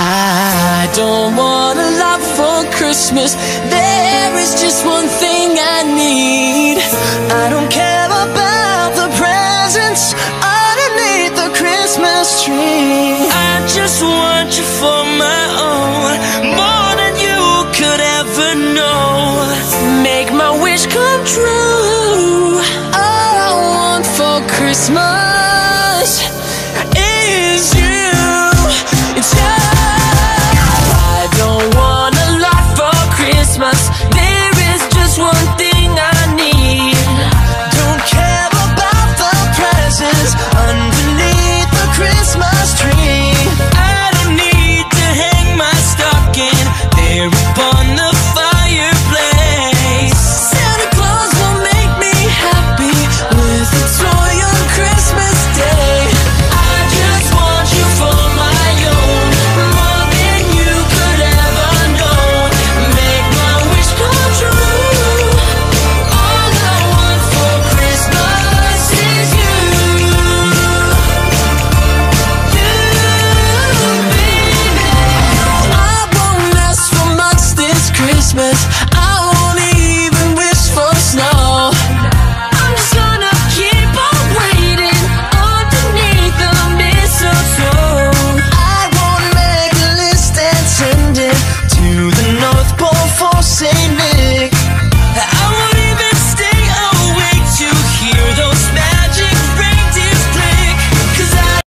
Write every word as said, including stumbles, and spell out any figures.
I don't want a lot for Christmas. There is just one thing I need. I don't care about the presents underneath the Christmas tree. I just want you for my own, more than you could ever know. Make my wish come true. All I want for Christmas